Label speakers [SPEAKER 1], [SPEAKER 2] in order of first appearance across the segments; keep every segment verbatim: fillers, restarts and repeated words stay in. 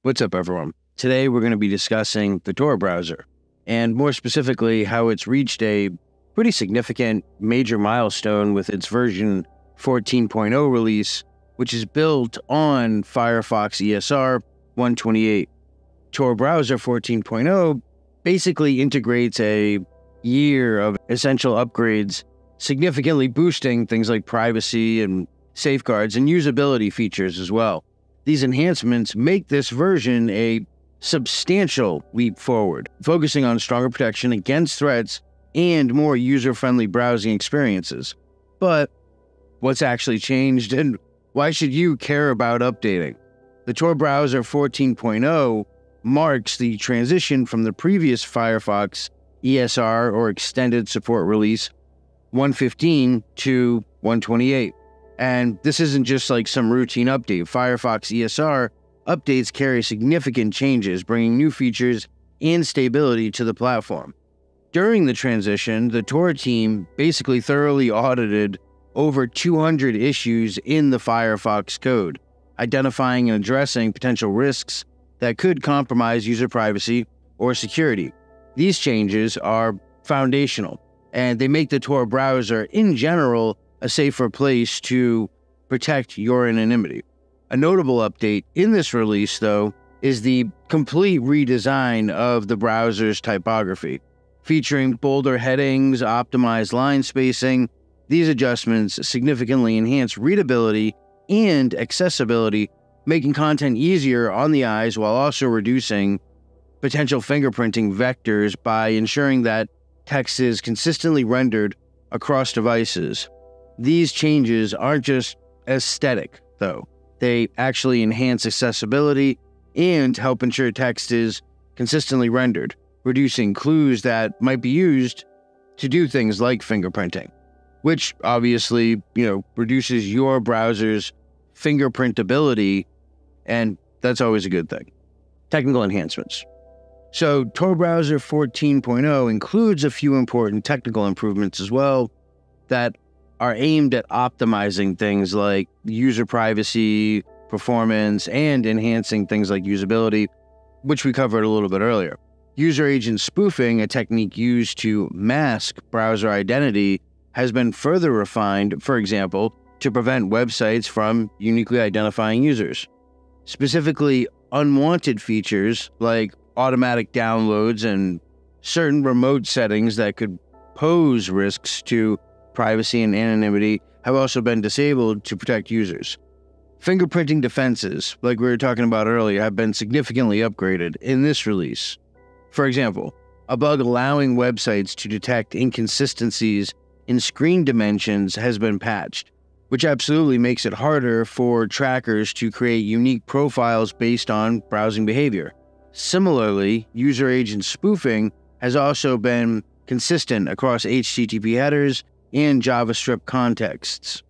[SPEAKER 1] What's up, everyone? Today, we're going to be discussing the Tor browser, and more specifically, how it's reached a pretty significant major milestone with its version fourteen point oh release, which is built on Firefox E S R one twenty-eight. Tor Browser fourteen point oh basically integrates a year of essential upgrades, significantly boosting things like privacy and safeguards and usability features as well. These enhancements make this version a substantial leap forward, focusing on stronger protection against threats and more user-friendly browsing experiences. But what's actually changed, and why should you care about updating? The Tor Browser fourteen point oh marks the transition from the previous Firefox E S R or Extended Support Release one fifteen to one twenty-eight. And this isn't just like some routine update. Firefox E S R updates carry significant changes, bringing new features and stability to the platform. During the transition, the Tor team basically thoroughly audited over two hundred issues in the Firefox code, identifying and addressing potential risks that could compromise user privacy or security. These changes are foundational, and they make the Tor browser, in general, a safer place to protect your anonymity. A notable update in this release, though, is the complete redesign of the browser's typography, featuring bolder headings, optimized line spacing. These adjustments significantly enhance readability and accessibility, making content easier on the eyes while also reducing potential fingerprinting vectors by ensuring that text is consistently rendered across devices. These changes aren't just aesthetic, though. They actually enhance accessibility and help ensure text is consistently rendered, reducing clues that might be used to do things like fingerprinting, which obviously, you know, reduces your browser's fingerprintability, and that's always a good thing. Technical enhancements. So, Tor Browser fourteen point oh includes a few important technical improvements as well that are aimed at optimizing things like user privacy, performance, and enhancing things like usability, which we covered a little bit earlier. User agent spoofing, a technique used to mask browser identity, has been further refined, for example, to prevent websites from uniquely identifying users. Specifically, unwanted features like automatic downloads and certain remote settings that could pose risks to privacy and anonymity have also been disabled to protect users. Fingerprinting defenses, like we were talking about earlier, have been significantly upgraded in this release. For example, a bug allowing websites to detect inconsistencies in screen dimensions has been patched, which absolutely makes it harder for trackers to create unique profiles based on browsing behavior. Similarly, user agent spoofing has also been consistent across H T T P headers and JavaScript contexts,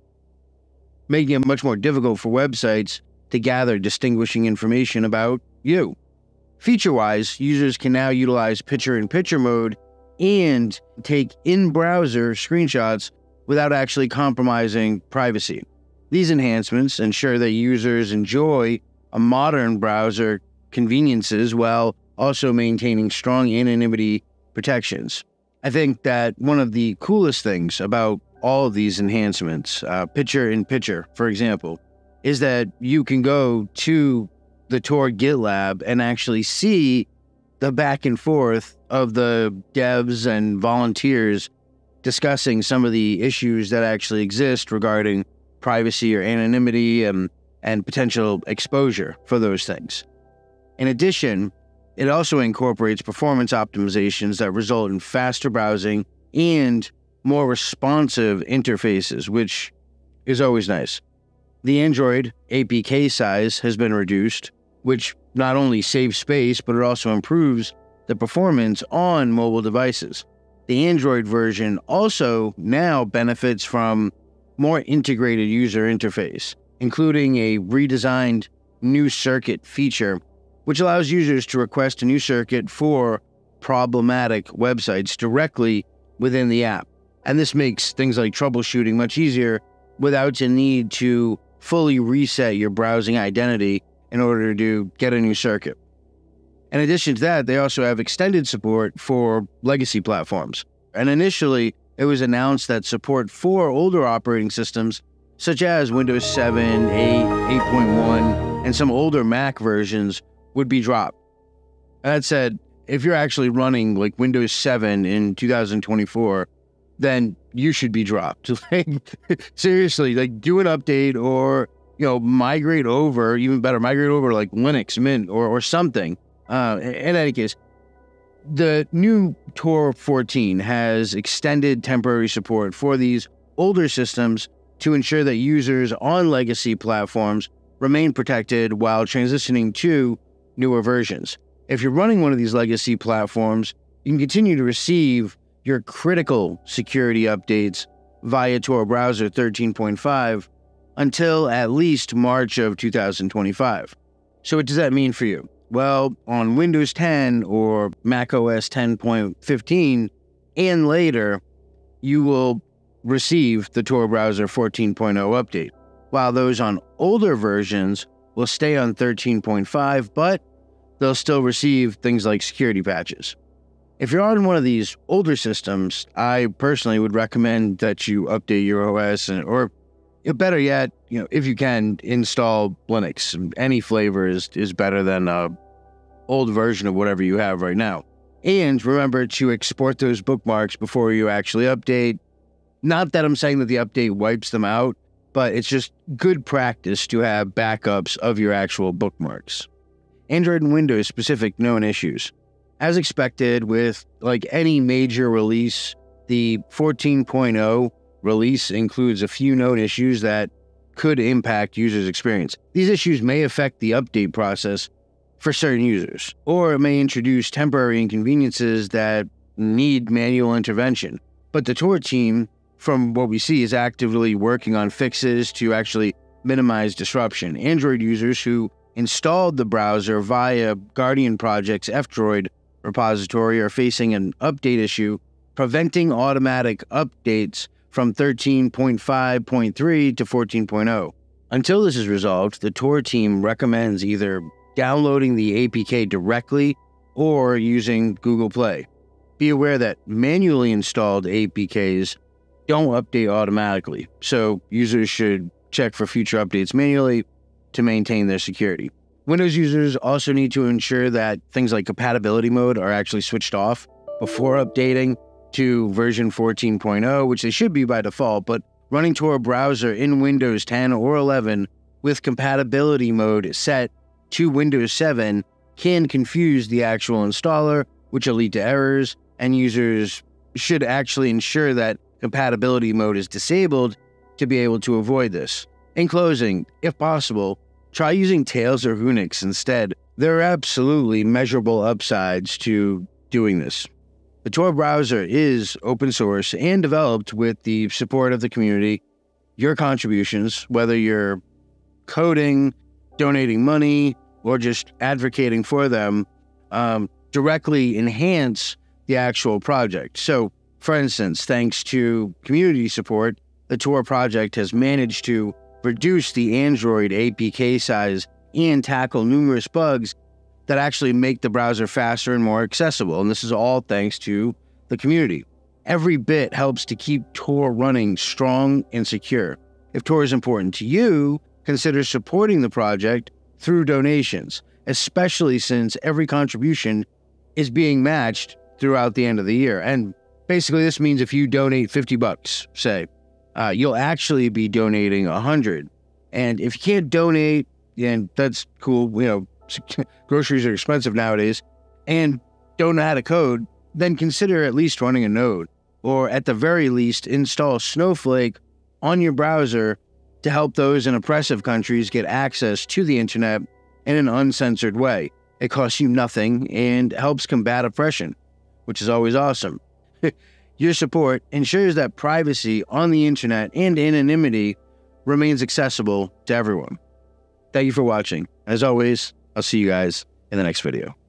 [SPEAKER 1] making it much more difficult for websites to gather distinguishing information about you. Feature-wise, users can now utilize picture-in-picture mode and take in-browser screenshots without actually compromising privacy. These enhancements ensure that users enjoy a modern browser conveniences while also maintaining strong anonymity protections. I think that one of the coolest things about all of these enhancements, uh, picture-in-picture, for example, is that you can go to the Tor GitLab and actually see the back and forth of the devs and volunteers discussing some of the issues that actually exist regarding privacy or anonymity and, and potential exposure for those things. In addition, it also incorporates performance optimizations that result in faster browsing and more responsive interfaces, which is always nice. The Android A P K size has been reduced, which not only saves space, but it also improves the performance on mobile devices. The Android version also now benefits from more integrated user interface, including a redesigned new circuit feature, which allows users to request a new circuit for problematic websites directly within the app. And this makes things like troubleshooting much easier without the need to fully reset your browsing identity in order to get a new circuit. In addition to that, they also have extended support for legacy platforms. And initially, it was announced that support for older operating systems, such as Windows seven, eight, eight point one, and some older Mac versions, would be dropped. That said, if you're actually running like Windows seven in two thousand twenty-four, then you should be dropped. Like, seriously, like do an update or, you know, migrate over, even better, migrate over like Linux, Mint, or, or something. Uh, in any case, the new Tor fourteen has extended temporary support for these older systems to ensure that users on legacy platforms remain protected while transitioning to newer versions. If you're running one of these legacy platforms, you can continue to receive your critical security updates via Tor Browser thirteen point five until at least March of two thousand twenty-five. So what does that mean for you? Well, on Windows ten or macOS ten point fifteen and later, you will receive the Tor Browser fourteen point oh update, while those on older versions will stay on thirteen point five, but they'll still receive things like security patches. If you're on one of these older systems, I personally would recommend that you update your O S, and, or better yet, you know, if you can, install Linux. Any flavor is, is better than an old version of whatever you have right now. And remember to export those bookmarks before you actually update. Not that I'm saying that the update wipes them out, but it's just good practice to have backups of your actual bookmarks. Android and Windows specific known issues. As expected with like any major release, the fourteen point oh release includes a few known issues that could impact users' experience. These issues may affect the update process for certain users, or it may introduce temporary inconveniences that need manual intervention. But the Tor team, from what we see, is actively working on fixes to actually minimize disruption. Android users who installed the browser via Guardian Project's F-Droid repository are facing an update issue preventing automatic updates from thirteen point five point three to fourteen point oh. Until this is resolved, the Tor team recommends either downloading the A P K directly or using Google Play. Be aware that manually installed A P Ks don't update automatically, so users should check for future updates manually to maintain their security. Windows users also need to ensure that things like compatibility mode are actually switched off before updating to version fourteen point oh, which they should be by default, but running Tor Browser in Windows ten or eleven with compatibility mode set to Windows seven can confuse the actual installer, which will lead to errors, and users should actually ensure that compatibility mode is disabled to be able to avoid this. In closing, if possible, try using Tails or Unix instead. There are absolutely measurable upsides to doing this. The Tor browser is open source and developed with the support of the community. Your contributions, whether you're coding, donating money, or just advocating for them, um, directly enhance the actual project. So, for instance, thanks to community support, the Tor project has managed to reduce the Android A P K size and tackle numerous bugs that actually make the browser faster and more accessible. And this is all thanks to the community. Every bit helps to keep Tor running strong and secure. If Tor is important to you, consider supporting the project through donations, especially since every contribution is being matched throughout the end of the year. And basically this means if you donate fifty bucks, say, uh, you'll actually be donating one hundred. And if you can't donate, and that's cool, you know, groceries are expensive nowadays, and don't know how to code, then consider at least running a node, or at the very least install Snowflake on your browser to help those in oppressive countries get access to the internet in an uncensored way. It costs you nothing and helps combat oppression, which is always awesome. Your support ensures that privacy on the internet and anonymity remains accessible to everyone. Thank you for watching. As always, I'll see you guys in the next video.